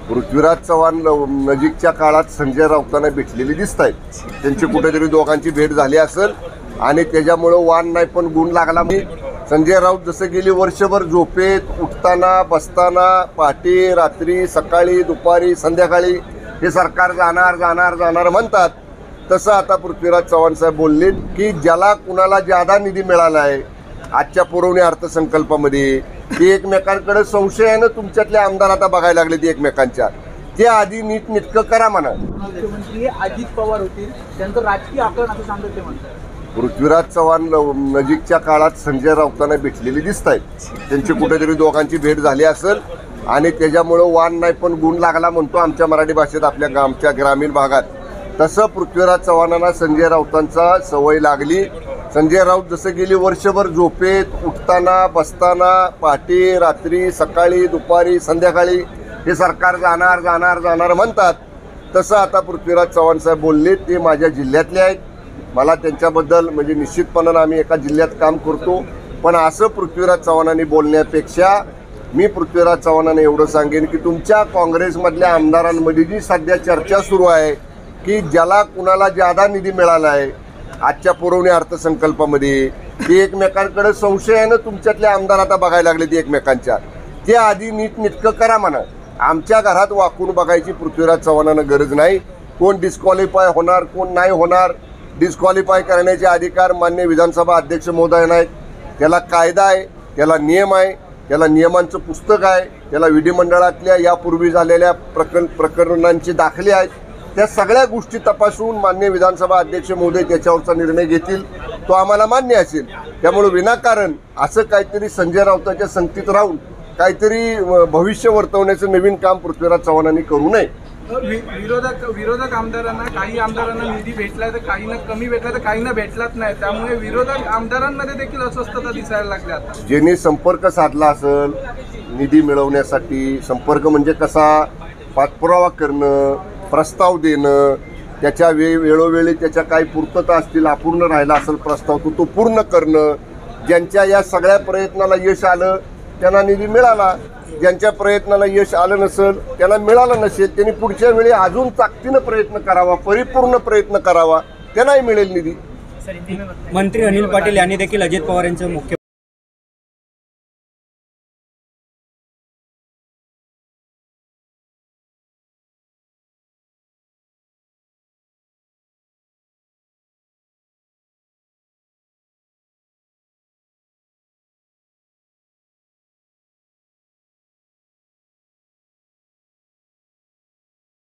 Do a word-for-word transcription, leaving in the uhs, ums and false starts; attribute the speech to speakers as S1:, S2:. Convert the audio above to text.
S1: पृथ्वीराज चव्हाण नजीकच्या काळात संजय राऊतांना भेटलेली दिसत आहेत. त्यांची कुठेतरी दोघांची भेट झाली असेल आणि त्याच्यामुळं वाण नाही पण गुण लागला. मी संजय राऊत जसं गेली वर्षभर झोपेत उठताना बसताना पहाटे रात्री सकाळी दुपारी संध्याकाळी हे सरकार जाणार जाणार जाणार म्हणतात, तसं आता पृथ्वीराज चव्हाण साहेब बोलले की ज्याला कुणाला ज्यादा निधी मिळाला आहे आजच्या पुरवणी अर्थसंकल्पामध्ये ते एकमेकांकडे संशयानं तुमच्यातले आमदार आता बघायला लागले ते एकमेकांच्या, ते आधी नीट निटकं करा म्हणा.
S2: मुख्यमंत्री अजित पवार होतील, त्यांचं राजकीय आकलन असं सांगत ते म्हणतात.
S1: पृथ्वीराज चव्हाण नजीकच्या काळात संजय राऊतांना भेटलेली दिसत आहेत. त्यांची कुठेतरी दोघांची भेट झाली असेल आणि त्याच्यामुळं वाण नाही पण गुण लागला म्हणतो आमच्या मराठी भाषेत आपल्या आमच्या ग्रामीण भागात. तसं पृथ्वीराज चव्हाणांना संजय राऊतांचा सवय लागली. संजय राऊत जसं गेली वर्षभर झोपेत उठताना बसताना पहाटे रात्री सकाळी दुपारी संध्याकाळी हे सरकार जाणार जाणार जाणार म्हणतात, तसं आता पृथ्वीराज चव्हाण साहेब बोलले ते माझ्या जिल्ह्यातले आहेत. मला त्यांच्याबद्दल म्हणजे निश्चितपणानं आम्ही एका जिल्ह्यात काम करतो, पण असं पृथ्वीराज चव्हाणांनी बोलण्यापेक्षा मी पृथ्वीराज चव्हाणांना एवढं सांगेन की तुमच्या काँग्रेसमधल्या आमदारांमध्ये जी सध्या चर्चा सुरू आहे की ज्याला कुणाला ज्यादा निधी मिळाला आहे आजच्या पुरवणी अर्थसंकल्पामध्ये ते एकमेकांकडे संशयानं तुमच्यातले आमदार आता बघायला लागले ते एकमेकांच्या, ते आधी नीट निटकं करा म्हणा. आमच्या घरात वाकून बघायची पृथ्वीराज चव्हाणांना गरज नाही. कोण डिस्क्वालिफाय होणार कोण नाही होणार, डिस्क्वालिफाय करण्याचे अधिकार मान्य विधानसभा अध्यक्ष महोदयांना आहेत. त्याला कायदा आहे, त्याला नियम आहे, त्याला नियमांचं पुस्तक आहे, त्याला विधिमंडळातल्या यापूर्वी झालेल्या प्रकरण प्रकरणांची दाखले आहेत. त्या सगळ्या गोष्टी तपासून मान्य विधानसभा अध्यक्ष महोदय त्याच्यावरचा निर्णय घेतील, तो आम्हाला मान्य असेल. त्यामुळे विनाकारण असं काहीतरी संजय राऊतांच्या संगतीत राहून काहीतरी भविष्य वर्तवण्याचं नवीन काम पृथ्वीराज चव्हाणांनी करू नये.
S2: विरोधक विरोधक आमदारांना काही आमदारांना निधी भेटलाय तर काहींना कमी भेटला तर काहींना भेटलाच नाही, त्यामुळे विरोधक आमदारांमध्ये देखील अस्वस्थता दिसायला लागली. आता
S1: ज्यांनी संपर्क साधला असेल निधी मिळवण्यासाठी, संपर्क म्हणजे कसा पाठपुरावा करणं, प्रस्ताव देणं, त्याच्या वे वेळोवेळी त्याच्या काही पूर्तता असतील अपूर्ण राहिला असेल प्रस्ताव तो तो पूर्ण करणं, ज्यांच्या या सगळ्या प्रयत्नाला यश आलं त्यांना निधी मिळाला, ज्यांच्या प्रयत्नाला यश आलं नसेल त्यांना मिळालं नसेल त्यांनी पुढच्या वेळी अजून ताकदीनं प्रयत्न करावा, परिपूर्ण प्रयत्न करावा, त्यांनाही मिळेल निधी.
S3: मंत्री अनिल पाटील यांनी देखील अजित पवार यांचं मुख्य